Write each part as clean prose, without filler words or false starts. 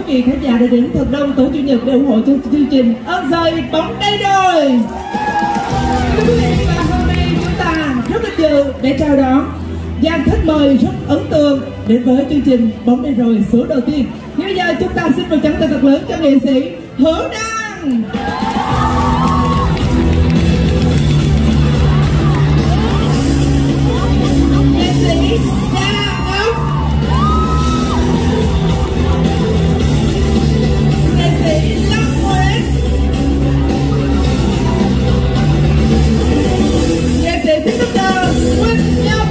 vị khán giả đã đến thật đông tối chủ nhật để ủng hộ cho chương trình Ơn Rời Bóng Đây Rồi. Quý vị, và hôm nay chúng ta rất vinh dự để chào đón dàn khách mời rất ấn tượng đến với chương trình Bóng Đây Rồi số đầu tiên. Như bây giờ chúng ta xin một tràng tay thật lớn cho nghệ sĩ Hữu Đăng. Nghệ sĩ Đăng Ngọc. Nghệ sĩ Lâm Nguyễn. Nghệ sĩ TikToker Quỳnh Nhâm.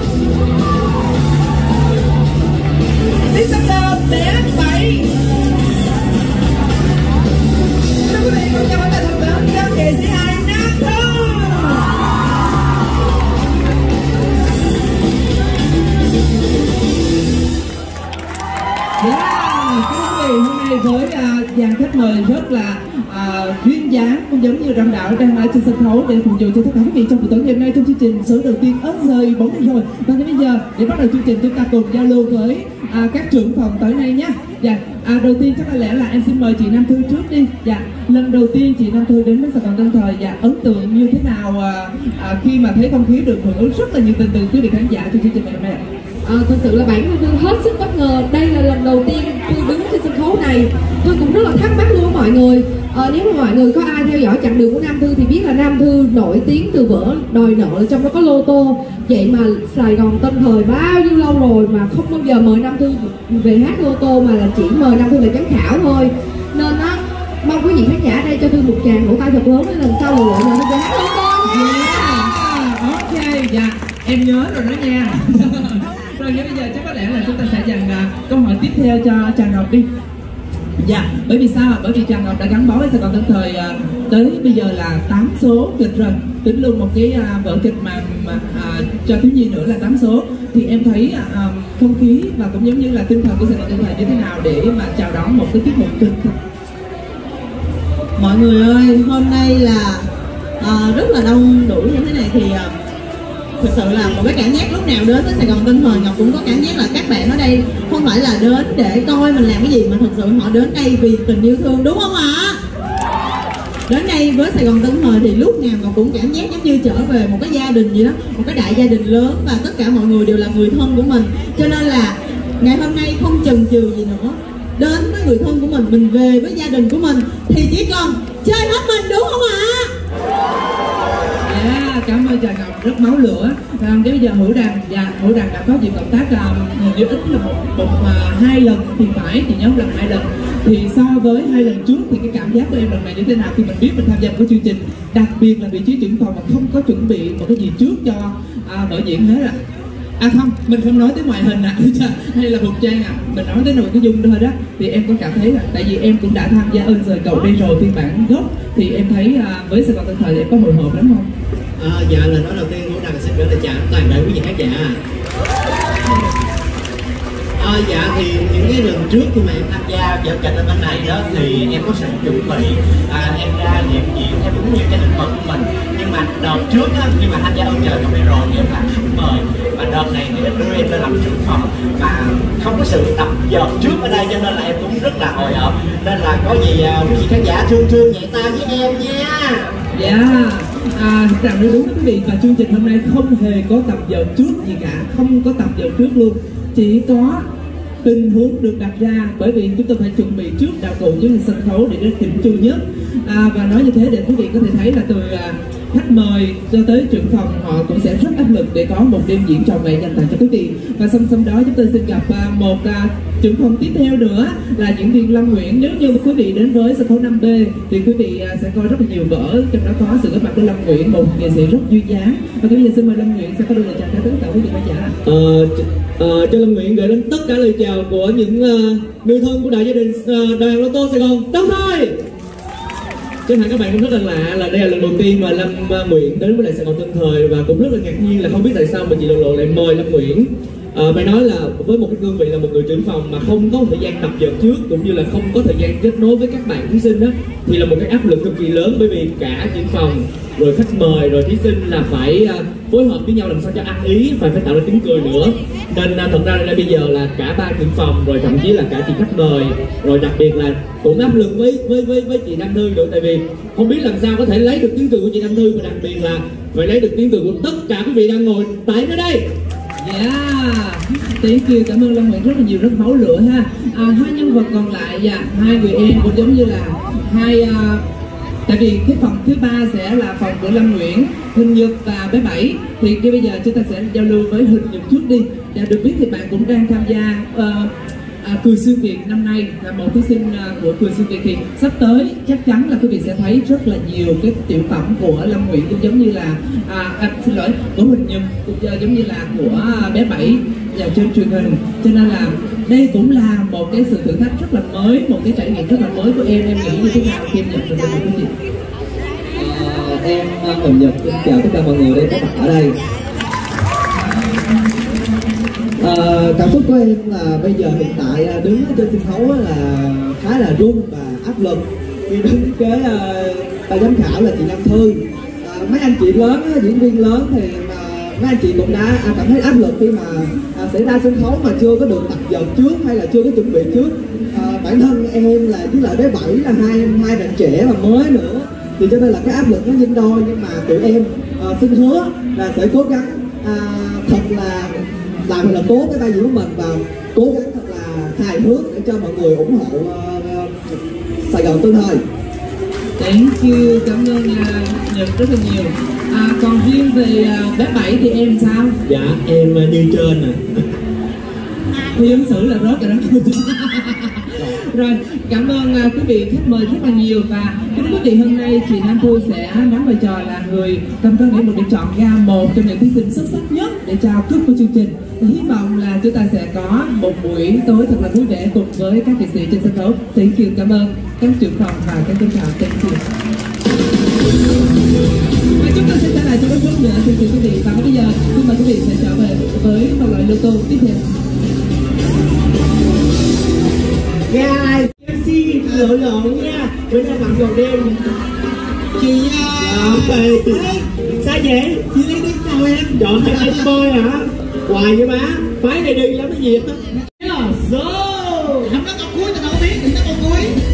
TikToker Bé Bảy. Thưa quý vị, cùng chào mọi người thật lớn cho nghệ sĩ hài Nam Thư. Thưa quý vị, hôm nay với dàn khách mời rất là duyên dáng, cũng giống như Trọng Đạo đang ở trên sân khấu để phục vụ cho tất cả quý vị trong buổi tối ngày hôm nay trong chương trình số đầu tiên Ơn Rời Bóng Đây Rồi. Và ngay bây giờ để bắt đầu chương trình, chúng ta cùng giao lưu với các trưởng phòng tối nay nhé. Dạ, đầu tiên chắc có lẽ là em xin mời chị Nam Thư trước đi. Dạ, lần đầu tiên chị Nam Thư đến với Sài Gòn Tân Thời, dạ, ấn tượng như thế nào khi mà thấy không khí được hưởng ứng rất là nhiều tình từ quý vị khán giả trong chương trình ngày hôm nay? Thật sự là bản thân tôi hết sức bất ngờ. Đây là lần đầu tiên tôi đứng trên sân khấu này. Tôi cũng rất là thắc mắc luôn mọi người. Nếu mà mọi người có ai theo dõi chặng đường của Nam Thư thì biết là Nam Thư nổi tiếng từ vở Đòi Nợ, trong đó có Lô Tô. Vậy mà Sài Gòn Tân Thời bao nhiêu lâu rồi mà không bao giờ mời Nam Thư về hát Lô Tô, mà là chỉ mời Nam Thư về giám khảo thôi. Nên á, mong quý vị khán giả đây cho tôi một tràng vỗ tay thật lớn để lần sau lần nữa Nam Thư về hát Lô Tô nha. Ok, dạ, em nhớ rồi đó nha. Rồi như bây giờ chắc có lẽ là chúng ta sẽ dành câu hỏi tiếp theo cho Trà Ngọc đi. Dạ, bởi vì sao? Bởi vì Trà Ngọc đã gắn bó với Sài Gòn Tân Thời tới bây giờ là 8 số kịch rồi. Tính luôn một cái vở kịch mà cho thiếu nhi nữa là 8 số. Thì em thấy không khí và cũng giống như là tinh thần của Sài Gòn Tân Thời như thế nào để mà chào đón một cái tiết mục kịch? Mọi người ơi, hôm nay là rất là đông đủ như thế này thì thực sự là một cái cảm giác lúc nào đến với Sài Gòn Tân Thời, Ngọc cũng có cảm giác là các bạn ở đây không phải là đến để coi mình làm cái gì, mà thực sự họ đến đây vì tình yêu thương, đúng không ạ? Đến đây với Sài Gòn Tân Thời thì lúc nào Ngọc cũng cảm giác giống như trở về một cái gia đình gì đó, một cái đại gia đình lớn, và tất cả mọi người đều là người thân của mình. Cho nên là ngày hôm nay không chần chừ gì nữa, đến với người thân của mình về với gia đình của mình thì chỉ cần chơi hết mình, đúng không ạ? Cảm ơn Trà Ngọc, rất máu lửa. Đến bây giờ Hữu Đăng, dạ, Hữu Đăng đã có dịp cộng tác nhiều ít là hai lần thì phải, thì nhớ lần 2 lần. Thì so với 2 lần trước thì cái cảm giác của em lần này như thế nào khi mình biết mình tham gia một cái chương trình, đặc biệt là vị trí trưởng phòng mà không có chuẩn bị một cái gì trước cho vở diễn hết không, mình không nói tới ngoại hình hay là phục trang mình nói tới nội cái dung thôi đó. Thì em có cảm thấy là tại vì em cũng đã tham gia Ơn Rời Cậu Đây Rồi phiên bản gốc, thì em thấy với Sài Gòn Tân Thời thì em có hồi hộp lắm không? Dạ, lời nói đầu tiên Hữu Đăng xin gửi lời chào toàn thể quý vị khán giả. Dạ, thì những cái lần trước khi mà em tham gia vở kịch ở bên này đó thì em có sự chuẩn bị, em ra diễn theo đúng như cái định mệnh của mình. Nhưng mà đợt trước á, khi mà tham gia Ơn Rời Cậu Đây Rồi thì em là khách mời, và đợt này thì đưa em lên làm trưởng phòng mà không có sự tập dượt trước ở đây, cho nên là em cũng rất là hồi hộp. Nên là có gì quý vị khán giả thương nhẹ tay với em nha. Dạ, thực ra nói đúng quý vị, và chương trình hôm nay không hề có tập dượt trước gì cả, không có tập dượt trước luôn, chỉ có tình huống được đặt ra, bởi vì chúng tôi phải chuẩn bị trước đạo cụ với sân khấu để được chỉnh chu nhất. Và nói như thế để quý vị có thể thấy là từ khách mời cho tới trưởng phòng họ cũng sẽ rất áp lực để có một đêm diễn trọn vẹn dành tặng cho quý vị. Và song song đó chúng tôi xin gặp một trưởng phòng tiếp theo nữa là diễn viên Lâm Nguyễn. Nếu như quý vị đến với sân khấu 5B thì quý vị sẽ coi rất là nhiều vở, trong đó có sự góp mặt của Lâm Nguyễn, một nghệ sĩ rất duyên dáng. Và bây giờ xin mời Lâm Nguyễn sẽ có đôi lời chào tới tất cả quý vị khán giả. Cho Lâm Nguyễn gửi đến tất cả lời chào của những người thân của đại gia đình đoàn Lô Tô Sài Gòn Tân Thời. Chắc hẳn các bạn cũng rất là lạ là đây là lần đầu tiên mà Lâm Nguyễn đến với lại Sài Gòn Tân Thời, và cũng rất là ngạc nhiên là không biết tại sao mà chị Lộ Lộ lại mời Lâm Nguyễn phải nói là với một cái cương vị là một người trưởng phòng mà không có thời gian tập dượt trước cũng như là không có thời gian kết nối với các bạn thí sinh đó, thì là một cái áp lực cực kỳ lớn, bởi vì cả trưởng phòng rồi khách mời rồi thí sinh là phải phối hợp với nhau làm sao cho ăn ý, phải tạo ra tiếng cười nữa. Nên thật ra là bây giờ là cả ba trưởng phòng rồi thậm chí là cả chị khách mời rồi đặc biệt là cũng áp lực với chị Nam Thư nữa, tại vì không biết làm sao có thể lấy được tiếng cười của chị Nam Thư, và đặc biệt là phải lấy được tiếng cười của tất cả quý vị đang ngồi tại nơi đây. Thank you, cảm ơn Long Nguyễn rất là nhiều, rất máu lửa ha. Hai nhân vật còn lại và hai người em cũng giống như là hai tại vì cái phòng thứ ba sẽ là phòng của Lâm Nguyễn, Huỳnh Nhật và bé Bảy. Thì bây giờ chúng ta sẽ giao lưu với Huỳnh Nhật trước đi. Và được biết thì bạn cũng đang tham gia Cười Xuyên Việt năm nay, là một thí sinh của Cười Xuyên Việt. Thì sắp tới chắc chắn là quý vị sẽ thấy rất là nhiều cái tiểu phẩm của Lâm Nguyễn cũng giống như là xin lỗi, của Huỳnh Nhật cũng giống như là của bé Bảy vào trên truyền hình. Cho nên là đây cũng là một cái sự thử thách rất là mới, một cái trải nghiệm rất là mới của em nghĩ như thế nào khi em nhận được cái gì? Em Huỳnh Nhật chào tất cả mọi người đang có mặt ở đây. Cảm xúc của em là bây giờ hiện tại đứng trên sân khấu là khá là run và áp lực khi đứng kế ban giám khảo là chị Nam Thư. Mấy anh chị lớn, diễn viên lớn thì mấy anh chị cũng đã cảm thấy áp lực khi mà sẽ ra sân khấu mà chưa có được tập dượt trước hay là chưa có chuẩn bị trước. Bản thân em là với lại bé Bảy là hai bạn trẻ và mới nữa, thì cho nên là cái áp lực nó nhân đôi, nhưng mà tụi em xin hứa là sẽ cố gắng thật là làm thật là tốt cái vai diễn của mình và cố gắng thật là hài hước để cho mọi người ủng hộ Sài Gòn Tân Thời. Thank you, cảm ơn Nhật rất là nhiều. Còn riêng về bé Bảy thì em sao? Dạ em như trên nè. Thì ứng xử là rớt rồi đó. Rồi, cảm ơn quý vị khách mời rất là nhiều. Và kính quý vị, hôm nay chị Nam Thư sẽ nắm vai trò là người cầm cân để chọn ra một trong những thí sinh xuất sắc nhất để trao cúp của chương trình. Hy vọng là chúng ta sẽ có một buổi tối thật là vui vẻ cùng với các nghệ sĩ trên sân khấu. Thank you, cảm ơn các trưởng phòng và các giám khảo. Thank you. Và chúng ta sẽ trở lại trong các phút nữa, thưa quý vị. Và bây giờ xin mời quý vị sẽ trở về với một loại lô tô tiếp theo. Guys, MC lộn nha, bữa nay mặc đồ đen. Chị sao vậy? Chị lấy tiếng nào em? Chọn hai em bơi hả? Hoài vậy má, phái này đi lắm cái gì hết. Không có câu cuối, tao đâu biết, đừng có câu cuối.